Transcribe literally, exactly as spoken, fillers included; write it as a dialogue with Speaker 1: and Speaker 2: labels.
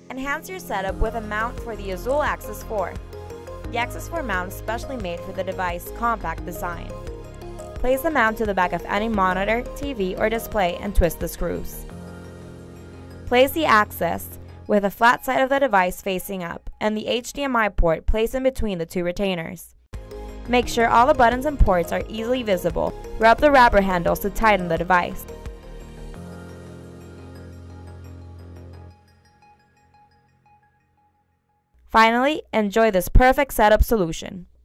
Speaker 1: Enhance your setup with a mount for the Azulle Access four. The Access four mount is specially made for the device's compact design. Place the mount to the back of any monitor, T V, or display and twist the screws. Place the Access with the flat side of the device facing up and the H D M I port placed in between the two retainers. Make sure all the buttons and ports are easily visible. Rub the rubber handles to tighten the device. Finally, enjoy this perfect setup solution.